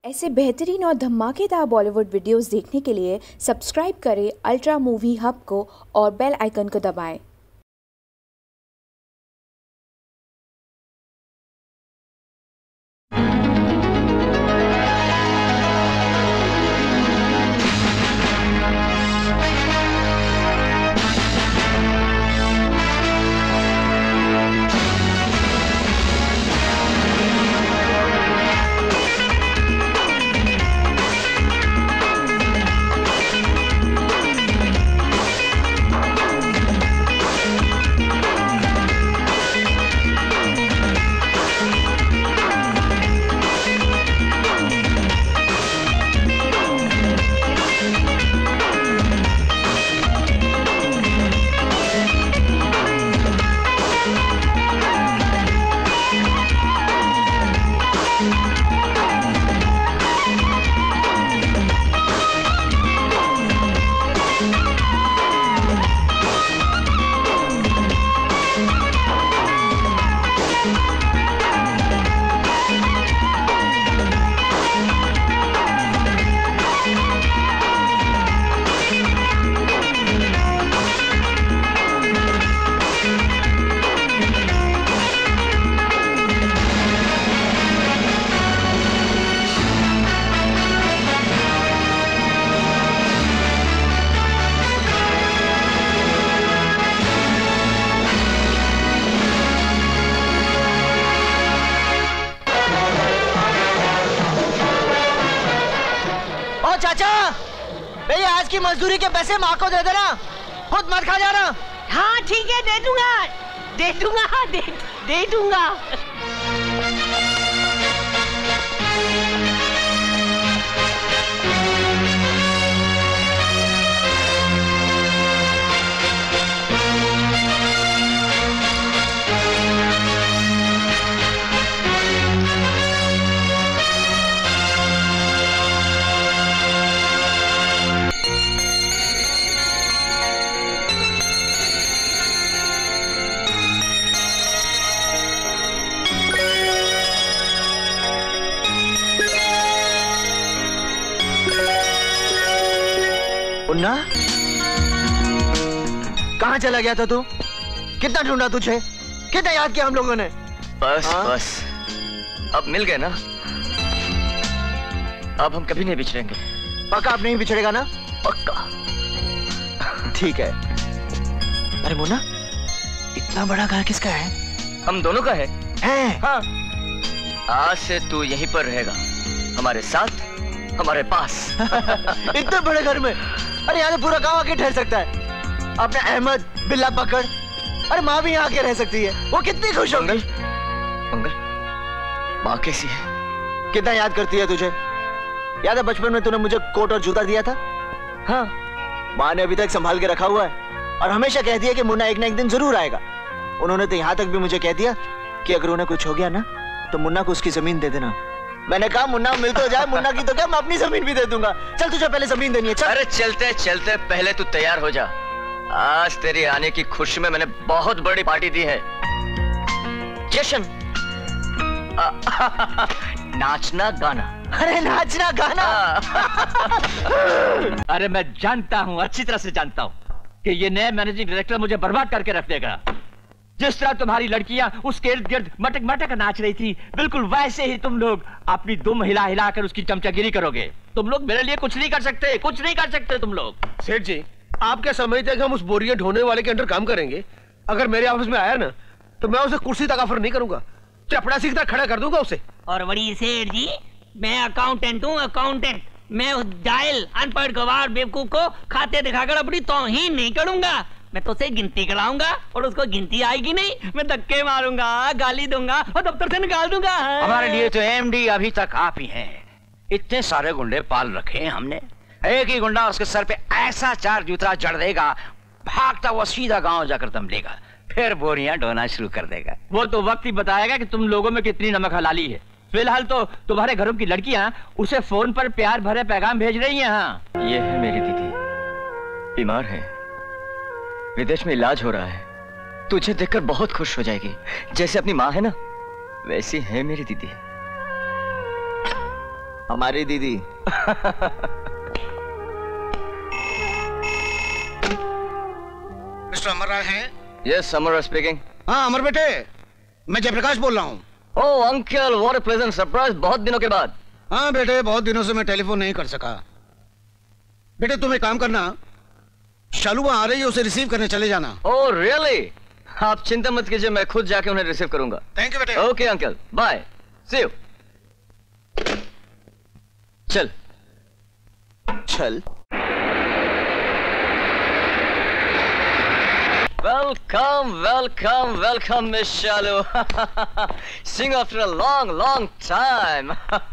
ऐसे बेहतरीन और धमाकेदार बॉलीवुड वीडियोस देखने के लिए सब्सक्राइब करें अल्ट्रा मूवी हब को और बेल आइकन को दबाएं। आज की मजदूरी के पैसे माँ को दे देना, खुद मत खा जाना। हाँ ठीक है, दे दूंगा। मुन्ना, कहाँ चला गया था तू? कितना ढूंढा तुझे, कितना याद किया हम लोगों ने। बस अब मिल गए ना, अब हम कभी नहीं बिछड़ेंगे। पक्का अब नहीं बिछड़ेगा ना? पक्का। ठीक है। अरे मुन्ना, इतना बड़ा घर किसका है? हम दोनों का है। हाँ। आज से तू यहीं पर रहेगा, हमारे साथ, हमारे पास। इतने बड़े घर में? अरे यहाँ तो पूरा गांव आके ठहर सकता है। अपने अहमद, बिल्ला पकड़, अरे माँ भी यहाँ आके रह सकती है। वो कितनी खुश होंगी। मंगल, माँ कैसी है? कितना याद करती है तुझे? याद है बचपन में तूने मुझे कोट और जूता दिया था? हाँ, माँ ने अभी तक संभाल के रखा हुआ है और हमेशा कह दिया कि मुन्ना एक ना एक दिन जरूर आएगा। उन्होंने तो यहाँ तक भी मुझे कह दिया कि अगर उन्हें कुछ हो गया ना तो मुन्ना को उसकी जमीन दे देना। मैंने कहा मुन्ना मिल तो जाए, मुन्ना की तो क्या, मैं अपनी जमीन भी दे दूंगा। चल तुझे पहले जमीन देनी है, चल। अरे चलते चलते पहले तू तैयार हो जा। आज तेरे आने की खुशी में मैंने बहुत बड़ी पार्टी दी है। जश्न। नाचना गाना। अरे नाचना गाना। अरे मैं जानता हूँ, अच्छी तरह से जानता हूँ कि ये नया मैनेजिंग डायरेक्टर मुझे बर्बाद करके रख देगा। जिस तरह तुम्हारी लड़कियां उसके इर्द गिर्द मटक मटक नाच रही थी, बिल्कुल वैसे ही तुम लोग अपनी दुम हिला हिला कर उसकी चमचागिरी करोगे। तुम लोग मेरे लिए कुछ नहीं कर सकते, कुछ नहीं कर सकते तुम लोग। सेठ जी, आप क्या समझते हैं कि हम उस बोरियां ढोने वाले के अंडर काम करेंगे? अगर मेरे ऑफिस में आया ना तो मैं उसे कुर्सी तक ऑफर नहीं करूंगा, चपड़ासी की तरह खड़ा कर दूंगा उसे। और बड़ी सेठ जी, मैं अकाउंटेंट हूँ, अकाउंटेंट। मैं उस जाहिल अनपढ़ गवार बेवकूफ को खाते दिखाकर अपनी तौहीन नहीं करूंगा। मैं तो उसे गिनती कराऊंगा और उसको गिनती आएगी नहीं, मैं धक्के मारूंगा, गाली दूंगा और दफ्तर से निकाल दूंगा। हमारे लिए तो एमडी अभी तक आप ही हैं। इतने सारे गुंडे पाल रखे हैं हमने, एक ही गुंडा उसके सर पे ऐसा 4 जूता जड़ देगा, भागता हुआ सीधा गांव जाकर दम लेगा, फिर बोरियां ढोना शुरू कर देगा। वो तो वक्त ही बताएगा कि तुम लोगों में कितनी नमक हलाली है। फिलहाल तो तुम्हारे घरों की लड़कियां उसे फोन पर प्यार भरे पैगाम भेज रही हैं। हाँ, ये है मेरी दीदी, बीमार है, विदेश में इलाज हो रहा है। तुझे देखकर बहुत खुश हो जाएगी। जैसे अपनी माँ है ना, वैसी है मेरी दीदी। हमारी दीदी। मिस्टर अमर राय हैं? Yes, Amar speaking. हाँ अमर बेटे, मैं जयप्रकाश बोल रहा हूँ। Oh uncle, what a pleasant surprise, बहुत दिनों के बाद। हाँ बेटे, बहुत दिनों से मैं टेलीफोन नहीं कर सका। बेटे तुम एक काम करना, शालू आ रही है, उसे रिसीव करने चले जाना। Oh really? आप चिंता मत कीजिए, मैं खुद जाके उन्हें रिसीव करूंगा। थैंक यू बेटे। Okay uncle, bye, see you. चल चल। Welcome welcome welcome miss Shalu. Seeing after a long time।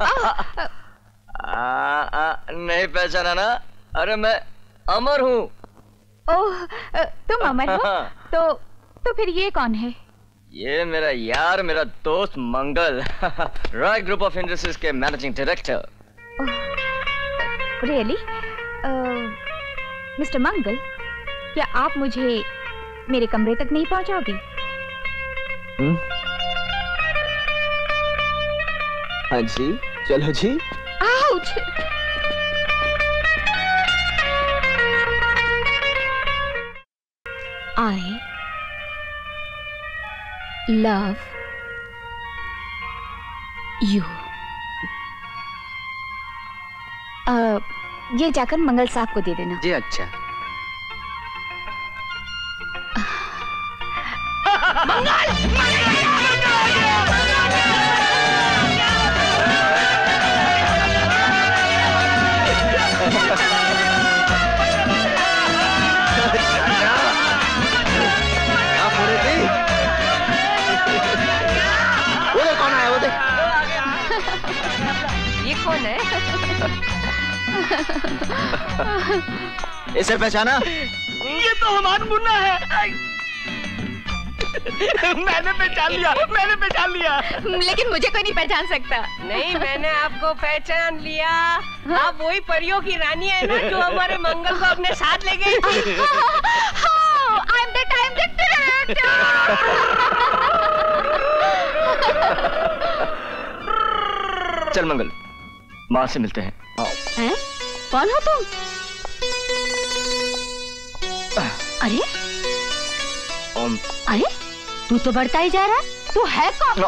नहीं पहचाना ना? अरे मैं अमर हूँ। ओह, तुम अमर हो? तो फिर ये कौन है? ये मेरा यार, मेरा दोस्त Mangal. Rai group of industries के managing director. Really? Mister Mangal, क्या आप मुझे मेरे कमरे तक नहीं पहुंचाओगे? हाँ जी, चलो जी। आउच! I love you। ये जाकर मंगल साहब को दे देना। जी अच्छा। ये कौन है? इसे पहचाना? ये तो हमारा मुन्ना है। मैंने पहचान लिया। लेकिन मुझे कोई नहीं पहचान सकता। नहीं, मैंने आपको पहचान लिया। आप वही परियों की रानी है ना, जो हमारे मंगल को अपने साथ ले गई थी। I'm the director। चल मंगल, माँ से मिलते हैं। हैं? कौन हो तुम? अरे अरे, तू तो बढ़ता ही जा रहा है। तू है कौन?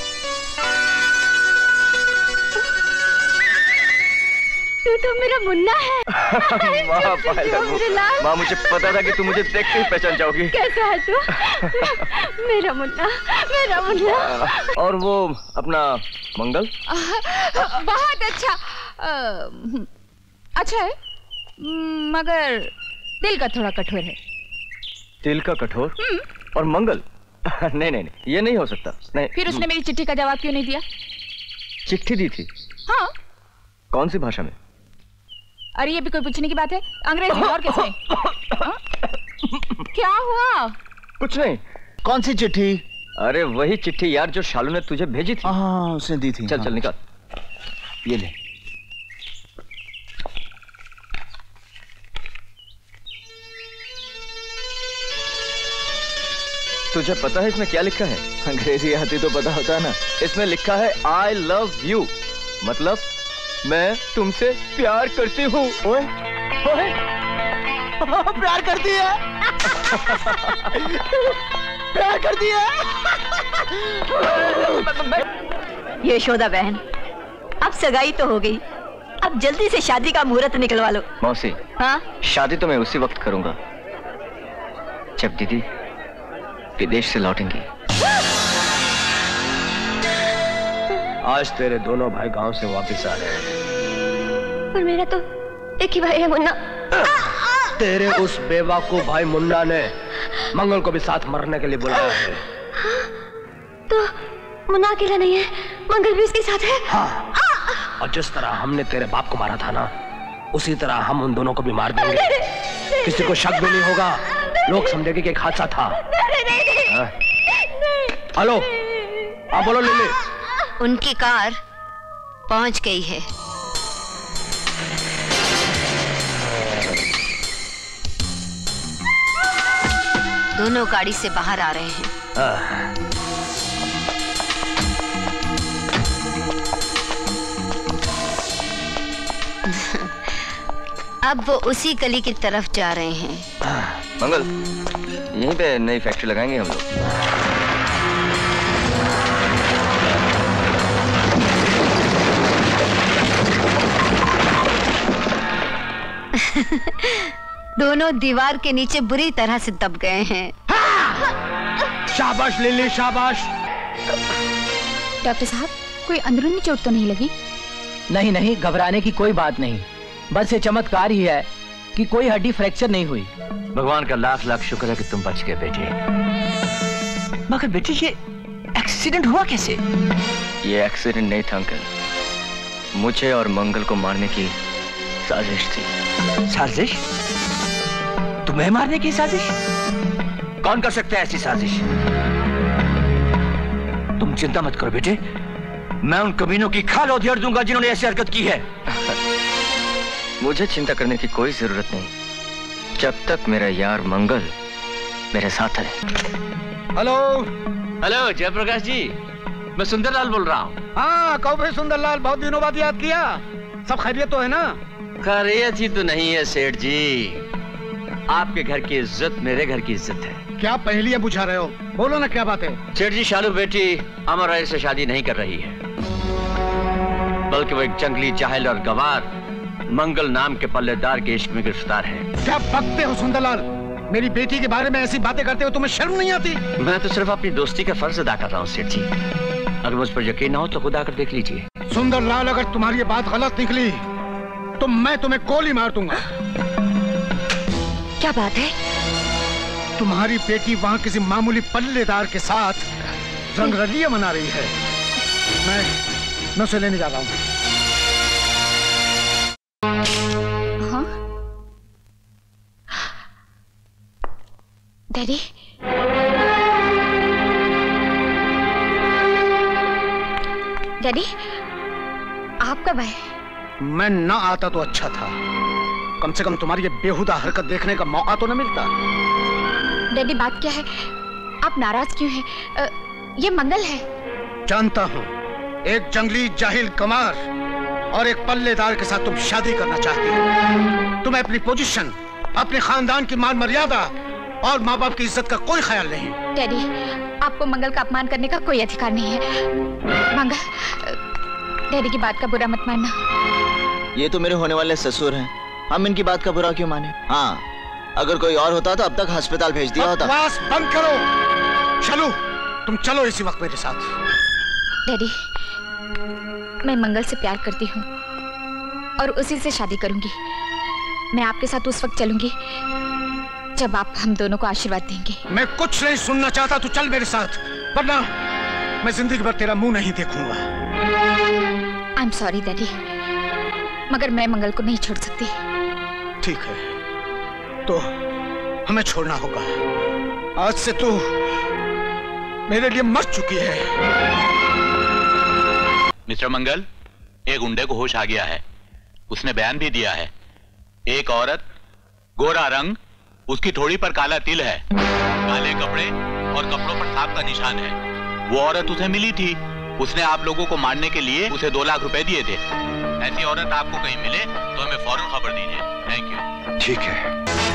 तू तो मेरा मुन्ना है। माँ, मुझे पता था कि तू मुझे देख के ही पहचान जाओगी। कैसा है तू? मेरा मुन्ना। और वो अपना मंगल? बहुत अच्छा। अच्छा है, मगर दिल का थोड़ा कठोर है। दिल का कठोर? और मंगल? नहीं, ये नहीं हो सकता। नहीं। फिर उसने मेरी चिट्ठी का जवाब क्यों नहीं दिया? चिट्ठी दी थी? हाँ। कौन सी भाषा में? अरे ये भी कोई पूछने की बात है? अंग्रेजी और किसमें? क्या हुआ? कुछ नहीं। कौन सी चिट्ठी? अरे वही चिट्ठी यार, जो शालू ने तुझे भेजी थी। हाँ, उसने दी थी। चल निकाल। ये ले। तुझे पता है इसमें क्या लिखा है? अंग्रेजी आती तो पता होता ना। इसमें लिखा है I love you, मतलब मैं तुमसे प्यार करती हूँ। ओए, प्यार करती है। प्यार करती है। यशोदा बहन, अब सगाई तो हो गई, अब जल्दी से शादी का मुहूर्त निकलवा लो। मौसी, हाँ? शादी तो मैं उसी वक्त करूंगा जब दीदी विदेश से लौटेंगी। आज तेरे दोनों भाई गांव से वापस आ रहे हैं। पर मेरा तो एक ही भाई है, मुन्ना। तेरे उस बेवकूफ भाई मुन्ना ने मंगल को भी साथ मरने के लिए बुलाया है। तो मुन्ना अकेला नहीं है, मंगल भी उसके साथ है। हाँ। और जिस तरह हमने तेरे बाप को मारा था ना, उसी तरह हम उन दोनों को भी मार देंगे। किसी को शक भी नहीं होगा, लोग समझेंगे कि एक हादसा था। हेलो, आप बोलो लिली। उनकी कार पहुंच गई है। दोनों गाड़ी से बाहर आ रहे हैं। अब वो उसी गली की तरफ जा रहे हैं। मंगल, यहीं पे नई फैक्ट्री लगाएंगे हम लोग। दोनों दीवार के नीचे बुरी तरह से दब गए हैं। शाबाश लिली, शाबाश। डॉक्टर साहब, कोई अंदरूनी चोट तो नहीं लगी? नहीं नहीं, घबराने की कोई बात नहीं। बस ये चमत्कार ही है कि कोई हड्डी फ्रैक्चर नहीं हुई। भगवान का लाख लाख शुक्र है कि तुम बच गए बेटे। मगर बेटे ये एक्सीडेंट हुआ कैसे? ये एक्सीडेंट नहीं था अंकल, मुझे और मंगल को मारने की साजिश थी। साजिश? तुम्हें मारने की साजिश? कौन कर सकता है ऐसी साजिश? तुम चिंता मत करो बेटे, मैं उन कमीनों की खाल उधेड़ दूंगा जिन्होंने ऐसी हरकत की है। मुझे चिंता करने की कोई जरूरत नहीं, जब तक मेरा यार मंगल मेरे साथ है। हेलो हेलो जयप्रकाश जी, मैं सुंदरलाल बोल रहा हूँ। हाँ कहो भाई सुंदरलाल, बहुत दिनों बाद याद किया। सब खैरियत तो है ना? खैरियत ही तो नहीं है सेठ जी, आपके घर की इज्जत मेरे घर की इज्जत है। क्या पहेलियां बुझा रहे हो? बोलो ना क्या बात है। सेठ जी, शालू बेटी अमर राय से शादी नहीं कर रही है, बल्कि वो एक जंगली जाहिल और गवार मंगल नाम के पल्लेदार के इश्क में गिरफ्तार है। क्या बकते हो सुंदरलाल? मेरी बेटी के बारे में ऐसी बातें करते हो, तुम्हें शर्म नहीं आती? मैं तो सिर्फ अपनी दोस्ती का फर्ज अदा कर रहा हूँ सेठ जी, अगर मुझ पर यकीन ना हो तो खुद आकर देख लीजिए। सुंदरलाल, अगर तुम्हारी ये बात गलत निकली तो मैं तुम्हें गोली मार दूंगा। क्या बात है? तुम्हारी बेटी वहाँ किसी मामूली पल्लेदार के साथ रंगरलियां मना रही है। मैं उसे लेने जा रहा हूँ। हाँ? डैडी? डैडी, आप कब आए? मैं ना आता तो अच्छा था, कम से कम तुम्हारी ये बेहुदा हरकत देखने का मौका तो न मिलता। डैडी, बात क्या है? आप नाराज क्यों हैं? ये मंगल है। जानता हूँ, एक जंगली जाहिल कमार और एक पल्लेदार के साथ तुम शादी करना चाहती हो। तुम्हें अपनी पोजीशन, अपने खानदान की मान मर्यादा और माँ बाप की इज्जत का कोई ख्याल नहीं। डैडी, आपको मंगल का अपमान करने का कोई अधिकार नहीं है। मंगल, डैडी की बात का बुरा मत मानना। ये तो मेरे होने वाले ससुर हैं, हम इनकी बात का बुरा क्यों माने? हाँ, अगर कोई और होता तो अब तक अस्पताल भेज दिया होता। बकवास बंद करो। चलो, तुम चलो इसी वक्त मेरे साथ। डैडी, मैं मंगल से प्यार करती हूँ और उसी से शादी करूंगी। मैं आपके साथ उस वक्त चलूंगी जब आप हम दोनों को आशीर्वाद देंगे। मैं कुछ नहीं सुनना चाहता, तू चल मेरे साथ, वरना मैं जिंदगी भर तेरा मुंह नहीं देखूंगा। आई एम सॉरी डैडी, मगर मैं मंगल को नहीं छोड़ सकती। ठीक है, तो हमें छोड़ना होगा। आज से तू मेरे लिए मर चुकी है। मिस्टर मंगल, एक गुंडे को होश आ गया है, उसने बयान भी दिया है। एक औरत, गोरा रंग, उसकी थोड़ी पर काला तिल है, काले कपड़े और कपड़ों पर सांप का निशान है। वो औरत उसे मिली थी, उसने आप लोगों को मारने के लिए उसे 2 लाख रुपए दिए थे। ऐसी औरत आपको कहीं मिले तो हमें फौरन खबर दीजिए। Thank you. ठीक है।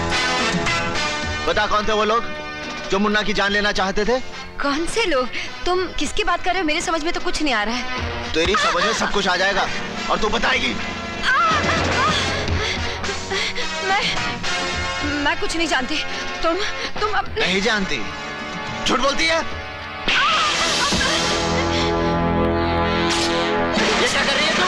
बता कौन थे वो लोग जो मुन्ना की जान लेना चाहते थे? कौन से लोग? तुम किसकी बात कर रहे हो? मेरी समझ में तो कुछ नहीं आ रहा है। तेरी समझ में सब कुछ आ जाएगा और तू बताएगी। मैं कुछ नहीं जानती। तुम अपने... नहीं जानती? झूठ बोलती है। ये क्या कर रही है तू?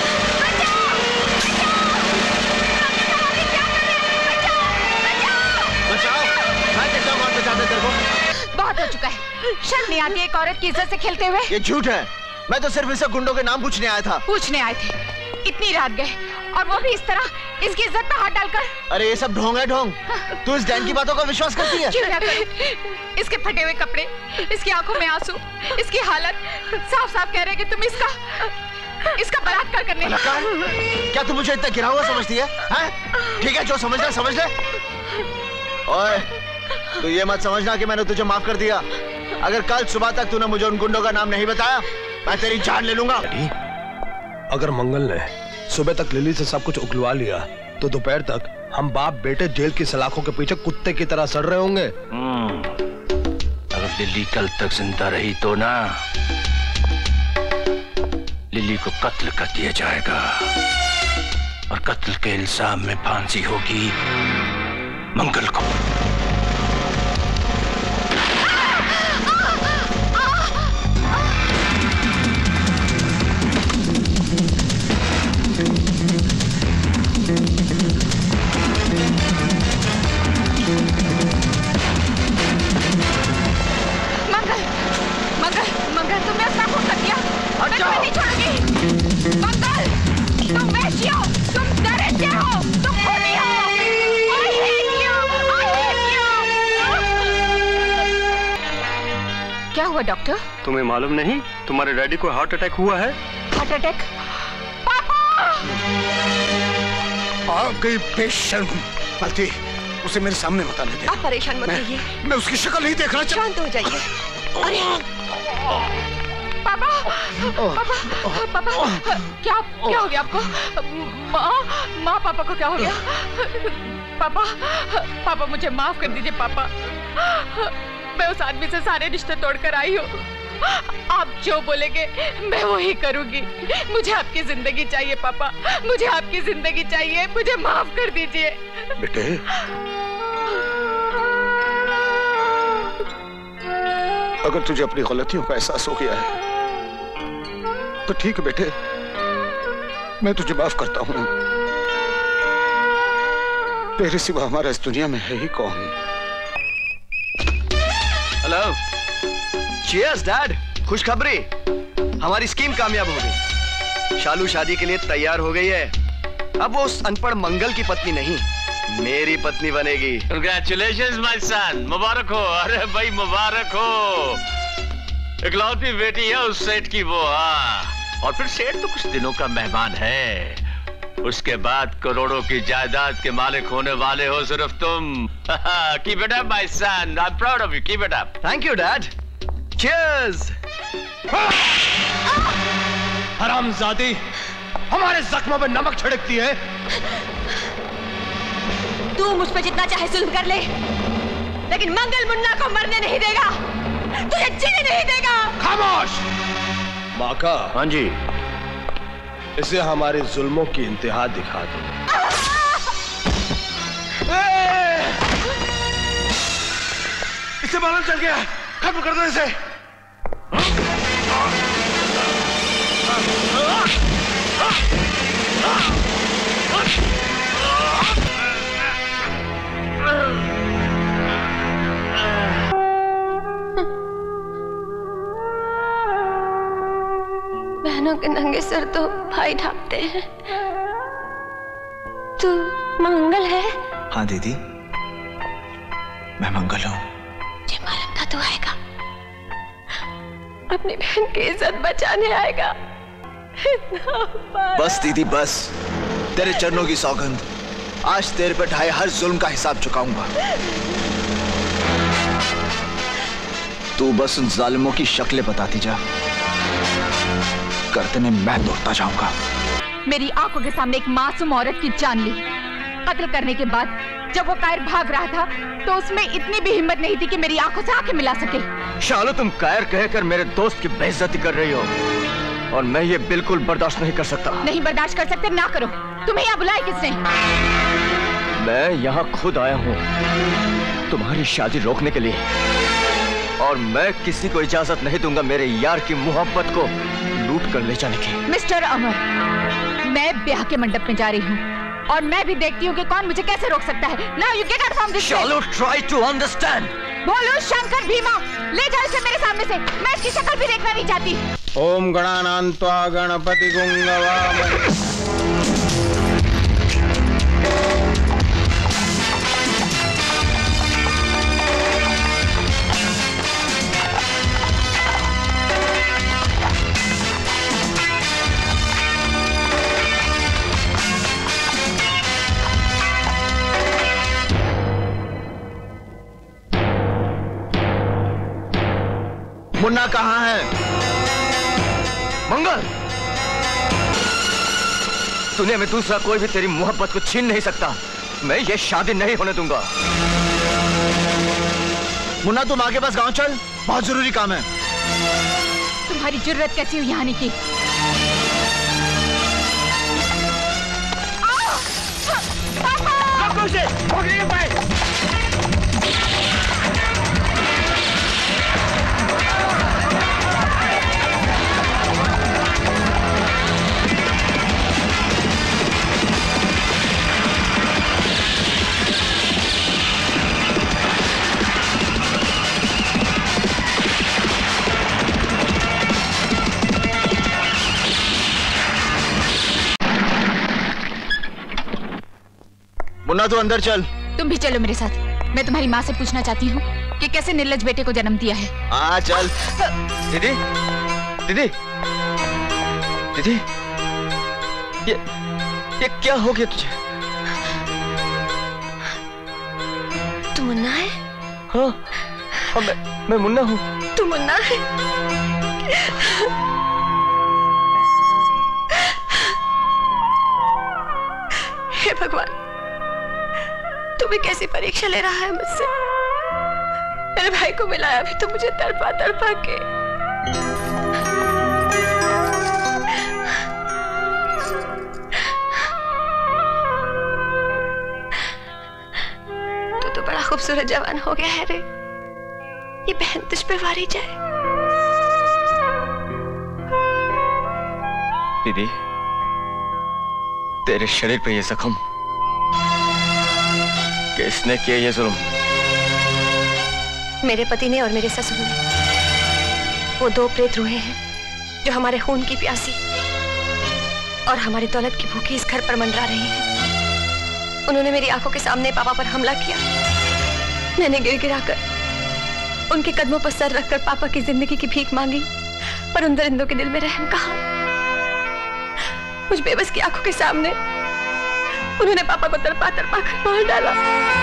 बचाओ, मैं देखता हूँ कौन बचाता तेरे को। बहुत हो चुका है, शर्म नहीं आती एक औरत की इज्जत से खेलते हुए? ये झूठ है, मैं तो सिर्फ इसे गुंडों के नाम पूछने आया था। पूछने आए थे, इतनी रात गए और वो भी इस तरह इसकी इज्जत पे हाथ डालकर। अरे ये सब ढोंग है ढोंग। तू इस डैन की बातों का विश्वास करती है? क्यों ना करूं? इसके फटे हुए कपड़े, इसकी आंखों में आंसू, इसकी हालत, साफ साफ कह रहे कि तुम इसका बलात्कार करने लगा। क्या तुम मुझे इतना गिरा हुआ समझती है? ठीक है, जो समझना समझ ले। ओए, तू ये मत समझना कि मैंने तुझे माफ कर दिया। अगर कल सुबह तक तूने मुझे उन गुंडों का नाम नहीं बताया, मैं तेरी जान ले लूंगा। अगर मंगल ने सुबह तक लिली से सब कुछ उगलवा लिया तो दोपहर तक हम बाप बेटे जेल की सलाखों के पीछे कुत्ते की तरह सड़ रहे होंगे। अगर लिली कल तक जिंदा रही तो ना, लिली को कत्ल कर दिया जाएगा और कत्ल के इल्जाम में फांसी होगी मंगल को। नहीं छोड़ूंगी। मंगल, तुम वैश्य हो, तुम दरिद्र हो, तुम खूनी हो। I hate you, I hate you। क्या हुआ डॉक्टर? तुम्हें मालूम नहीं तुम्हारे डैडी को हार्ट अटैक हुआ है? Heart attack? पापा! आ गई बेशर्म। मालती, उसे मेरे सामने मत आने दे। आप परेशान मत होइए। मैं उसकी शक्ल नहीं देखना चाहता। शांत हो जाइए। अरे पापा, पापा, पापा, क्या हो गया आपको? माँ पापा को क्या हो गया? पापा, पापा मुझे माफ कर दीजिए पापा। मैं उस आदमी से सारे रिश्ते तोड़कर आई हूँ। आप जो बोलेंगे मैं वही करूँगी। मुझे आपकी जिंदगी चाहिए पापा, मुझे आपकी जिंदगी चाहिए। मुझे माफ कर दीजिए। बेटे, अगर तुझे अपनी गलतियों का एहसास हो गया है तो ठीक है बेटे, मैं तुझे माफ करता हूं। तेरे सिवा हमारा इस दुनिया में है ही कौन? Hello, cheers dad. खुशखबरी, हमारी स्कीम कामयाब हो गई। शालू शादी के लिए तैयार हो गई है। अब वो उस अनपढ़ मंगल की पत्नी नहीं, मेरी पत्नी बनेगी। Congratulations my son, मुबारक हो। अरे भाई मुबारक हो, इकलौती बेटी है उस सेठ की वो। और फिर सेठ तो कुछ दिनों का मेहमान है, उसके बाद करोड़ों की जायदाद के मालिक होने वाले हो सिर्फ तुम। Keep it up my son, I'm proud of you, keep it up। Thank you dad, cheers। हरामजादी, हमारे जख्मों में नमक छिड़कती है। तू मुझ पे जितना चाहे जुल्म कर ले, लेकिन मंगल मुन्ना को मरने नहीं देगा, तुझे जीने नहीं देगा। खामोश। माका। हाँ जी। इसे हमारे जुल्मों की इंतहा दिखा दो। इसे मालूम चल गया, खत्म कर दो इसे। बहनों के नंगे सर तो भाई ढांपते हैं। तू मंगल है? हाँ दीदी, मैं मंगल हूँ। मुझे मालूम था तू आएगा, अपनी बहन की इज्जत बचाने आएगा। बस दीदी बस, तेरे चरणों की सौगंध, आज तेरे पे ढाए हर जुल्म का हिसाब चुकाऊंगा। तू बस उन जालिमों की शक्लें बताती जा, करते में मैं दौड़ता जाऊंगा। मेरी आंखों के सामने एक मासूम औरत की जान ली। कत्ल करने के बाद जब वो कायर भाग रहा था तो उसमें इतनी भी हिम्मत नहीं थी कि मेरी आंखों से आंखें मिला सके। शालू, तुम कायर कहकर मेरे दोस्त की बेइज्जती कर रही हो और मैं ये बिल्कुल बर्दाश्त नहीं कर सकता। नहीं बर्दाश्त कर सकते ना करो। तुम्हें यहाँ बुलाया किसने? मैं यहाँ खुद आया हूँ तुम्हारी शादी रोकने के लिए, और मैं किसी को इजाजत नहीं दूंगा मेरे यार की मोहब्बत को लूट कर ले जाने की। मिस्टर अमर, मैं ब्याह के मंडप में जा रही हूँ और मैं भी देखती हूँ कि कौन मुझे कैसे रोक सकता है। Now you get out from this place। Shalu, try to understand। बोलो शंकर भीमा, ले जाओ इसे मेरे सामने से। मैं इसकी शक्ल भी देखना नहीं चाहती। ओम गणानान्त्वा गणपति गुंगवामहे। मुन्ना कहाँ है? मंगल, दुनिया में दूसरा कोई भी तेरी मोहब्बत को छीन नहीं सकता। मैं ये शादी नहीं होने दूंगा। मुन्ना तुम आगे बस गांव चल, बहुत जरूरी काम है। तुम्हारी जुर्रत कैसी हुई यहाँ आने की? मुन्ना तू अंदर चल। तुम भी चलो मेरे साथ। मैं तुम्हारी माँ से पूछना चाहती हूँ कि कैसे निर्लज बेटे को जन्म दिया है। हाँ चल। दीदी, दीदी, दीदी, ये क्या हो गया तुझे? तू मुन्ना है? हाँ, मैं मुन्ना हूँ। तू मुन्ना है? हे भगवान, तू भी कैसी परीक्षा ले रहा है मुझसे? मेरे भाई को मिलाया अभी तो मुझे तड़पा तड़पा के। तू तो बड़ा खूबसूरत जवान हो गया है रे। ये बहन तुझ पे वारी जाए। दीदी, तेरे शरीर पे ये जख्म किसने किया? ये जुल्म मेरे पति ने और मेरे ससुर ने। वो दो प्रेत रूहें हैं जो हमारे खून की प्यासी और हमारी दौलत की भूखी इस घर पर मंडरा रही हैं। उन्होंने मेरी आंखों के सामने पापा पर हमला किया। मैंने गिर गिराकर उनके कदमों पर सर रखकर पापा की जिंदगी की भीख मांगी, पर उन दरिंदों के दिल में रहम कहाँ। मुझ बेबस की आंखों के सामने उन्होंने पापा को तड़पा तड़पा कर मार डाला।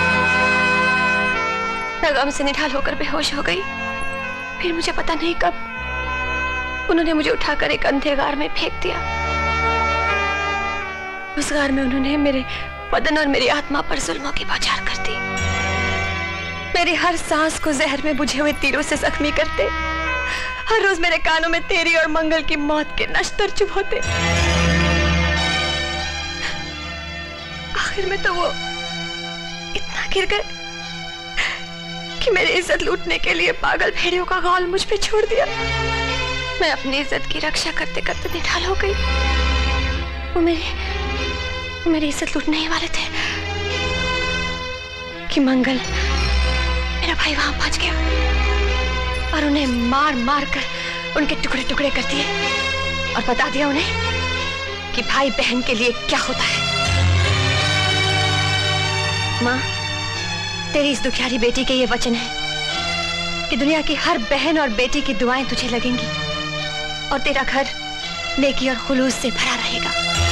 मैं गम से निढाल होकर बेहोश हो गई। फिर मुझे पता नहीं कब उन्होंने मुझे उठाकर एक अंधे गार में फेंक दिया। उस गार में उन्होंने मेरे बदन और मेरी आत्मा पर जुल्मों की बौछार कर दी। मेरी हर सांस को जहर में बुझे हुए तीरों से जख्मी करते। हर रोज मेरे कानों में तेरी और मंगल की मौत के नश्तर चुभोते। आखिर में तो वो इतना गिर गए कि मेरी इज्जत लूटने के लिए पागल भेड़ियों का गौल मुझ पे छोड़ दिया। मैं अपनी इज्जत की रक्षा करते करते निढाल हो गई। वो मेरी इज्जत लूटने ही वाले थे कि मंगल मेरा भाई वहां पहुंच गया और उन्हें मार मार कर उनके टुकड़े टुकड़े कर दिए और बता दिया उन्हें कि भाई बहन के लिए क्या होता है। माँ, तेरी इस दुखियारी बेटी के ये वचन है कि दुनिया की हर बहन और बेटी की दुआएं तुझे लगेंगी और तेरा घर नेकी और खुलूस से भरा रहेगा।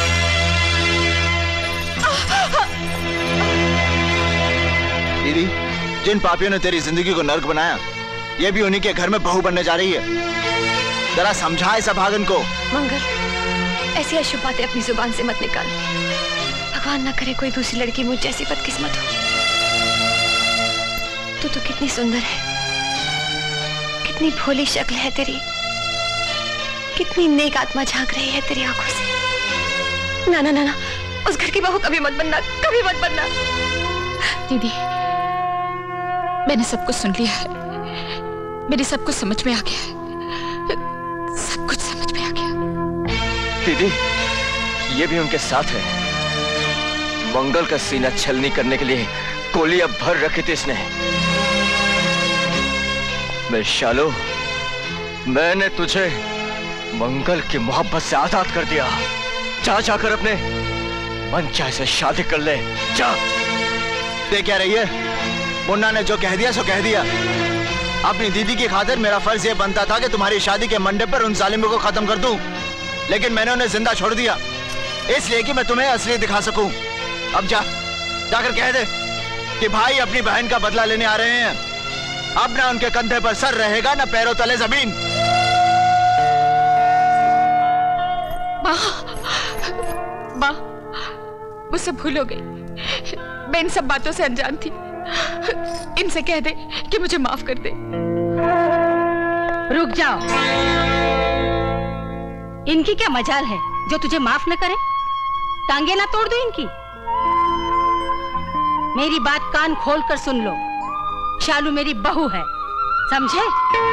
दीदी, जिन पापियों ने तेरी जिंदगी को नर्क बनाया, ये भी उन्हीं के घर में बहू बनने जा रही है। जरा समझा इस अभागन को। मंगल, ऐसी अशुभ बातें अपनी जुबान से मत निकाल। भगवान न करे कोई दूसरी लड़की मुझ जैसी बदकिस्मत हो। तू तो कितनी सुंदर है, कितनी भोली शक्ल है तेरी, कितनी नेक आत्मा झांक रही है तेरी आंखों से। ना ना ना ना, उस घर की बहू कभी मत बनना, कभी मत बनना। दीदी, मैंने सब कुछ सुन लिया है। मेरी सब कुछ समझ में आ गया है। सब कुछ समझ में आ गया। दीदी, ये भी उनके साथ है। मंगल का सीना छलनी करने के लिए गोलियां भर रखी थी इसने। मैं शालू, मैंने तुझे मंगल की मोहब्बत से आजाद कर दिया। जा जाकर अपने मन चाहे से शादी कर ले, जा। देख क्या रही है, मुन्ना ने जो कह दिया सो कह दिया। अपनी दीदी की खातिर मेरा फर्ज ये बनता था कि तुम्हारी शादी के मंडप पर उन जालिमों को खत्म कर दूं, लेकिन मैंने उन्हें जिंदा छोड़ दिया इसलिए कि मैं तुम्हें असली दिखा सकूं। अब जाकर कह दे कि भाई अपनी बहन का बदला लेने आ रहे हैं। अब ना उनके कंधे पर सर रहेगा, ना पैरों तले जमीन। माँ, मुझसे भूल हो गई। मैं इन सब बातों से अनजान थी। इनसे कह दे कि मुझे माफ कर दे। रुक जाओ, इनकी क्या मजाल है जो तुझे माफ न करे? टांगे ना तोड़ दो इनकी। मेरी बात कान खोल कर सुन लो, शालू मेरी बहू है, समझे?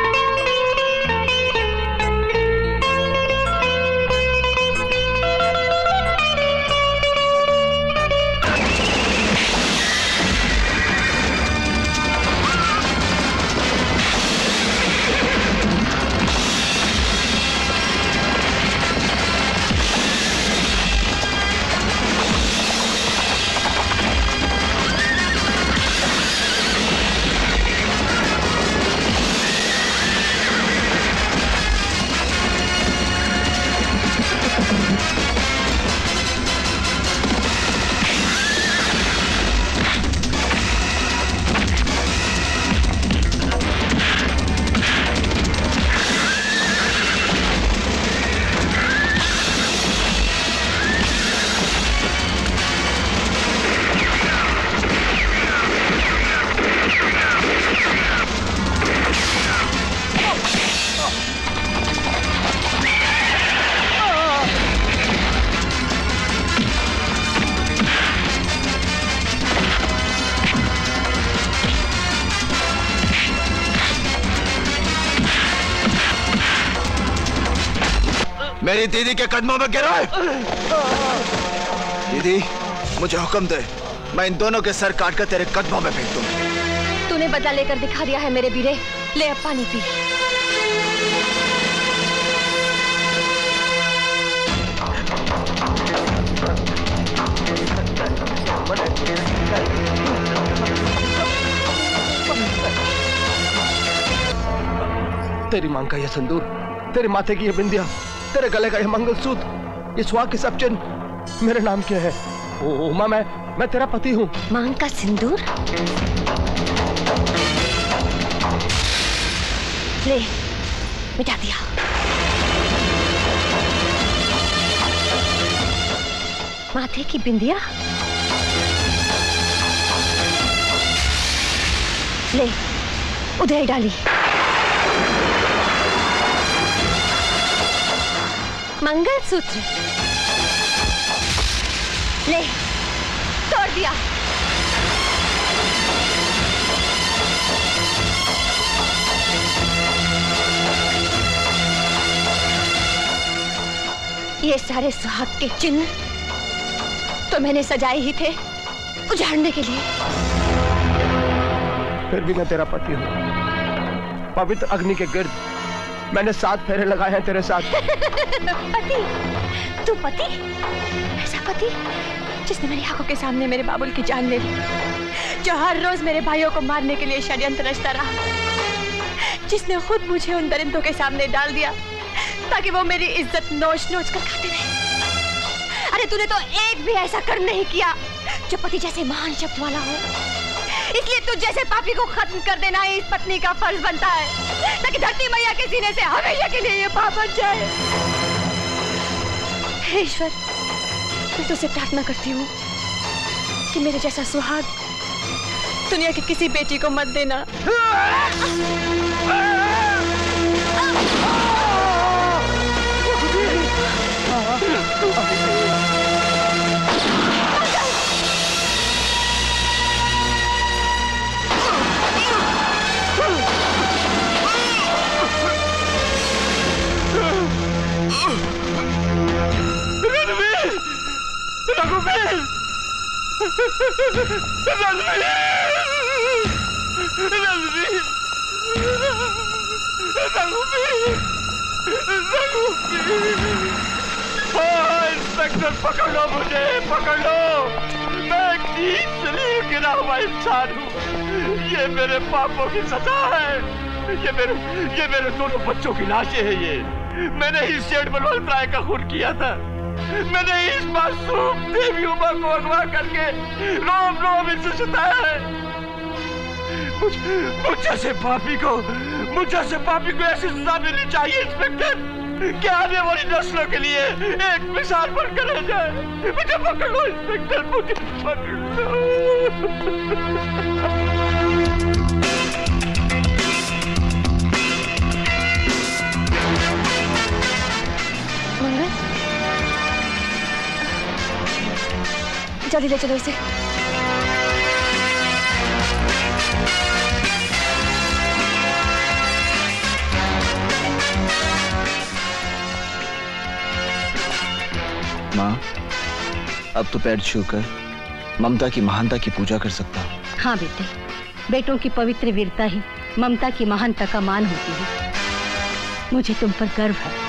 मेरी दीदी के कदमों में गिरा है। दीदी, मुझे हुक्म दे, मैं इन दोनों के सर काटकर तेरे कदमों में फेंक दूंगा। तूने बदला लेकर दिखा दिया है मेरे बीरे। ले अब पानी पी। तेरी मांग का यह सिंदूर, तेरे माथे की यह बिंदिया, तेरे गले का यह मंगलसूत्र, ये सुहाग के सब चिन्ह मेरे नाम के हैं। उमा, मैं तेरा पति हूँ। मांग का सिंदूर? ले, मिटा दिया। माथे की बिंदिया? ले, उधर डाली। मंगलसूत्र? ले, तोड़ दिया। ये सारे सुहाग के चिन्ह तो मैंने सजाए ही थे उजाड़ने के लिए। फिर भी मैं तेरा पति हूँ। पवित्र अग्नि के गिर्द मैंने 7 फेरे लगाए हैं तेरे साथ। पति? तू पति? ऐसा पति जिसने मेरी आंखों के सामने मेरे बाबुल की जान ले ली, जो हर रोज मेरे भाइयों को मारने के लिए षड्यंत्र रचता रहा, जिसने खुद मुझे उन दरिंदों के सामने डाल दिया ताकि वो मेरी इज्जत नोच नोच कर खाते रहे। अरे तूने तो एक भी ऐसा कर्म नहीं किया जो पति जैसे महान शब्द वाला हो। इसलिए तुझ जैसे पापी को खत्म कर देना ही इस पत्नी का फर्ज बनता है, ताकि धरती मैया के सीने से हमेशा के लिए ये पाप बच जाए। हे ईश्वर, मैं तुझसे प्रार्थना करती हूँ कि मेरे जैसा सुहाग दुनिया की किसी बेटी को मत देना। इंस्पेक्टर, पकड़ लो मुझे, पकड़ लो। मैं एक नीच से गिरा हुआ इंसान हूँ। ये मेरे पापों की सजा है। ये मेरे दोनों बच्चों की लाशें हैं। ये मैंने ही सेठ बलवंत राय का खून किया था। मैंने इस मासूम देवी उमा को अगवा करके रोम रोम इनसे सुताया है। मुझ जैसे पापी को ऐसी सजा मिलनी चाहिए इंस्पेक्टर। कि आने वाली नस्लों के लिए एक मिसाल बनकर रह जाए। मुझे पकड़ लो इंस्पेक्टर, मुझे पकड़ लो। मंगल, जल्दी ले चलो इसे। माँ, अब तो पैर छूकर ममता की महानता की पूजा कर सकता हूँ। हाँ बेटे, बेटों की पवित्र वीरता ही ममता की महानता का मान होती है। मुझे तुम पर गर्व है।